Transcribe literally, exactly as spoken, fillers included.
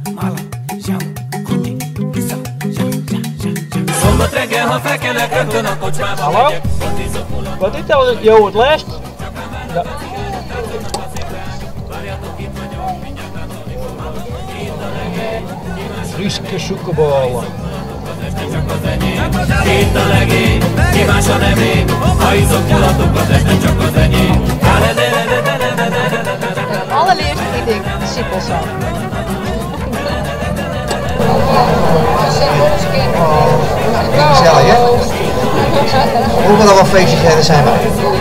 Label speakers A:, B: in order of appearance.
A: Hallo? Wat is dat? Jo, het lijst? Ja. Friske sukebollen.
B: Itt a legény, ki más a nevény, ha izok mulatok a testen csak az enyém.
C: Het allereerste eet ik sippelsap.
D: Gezellig, hè? Hoeveel nog wel feestjes er zijn wij?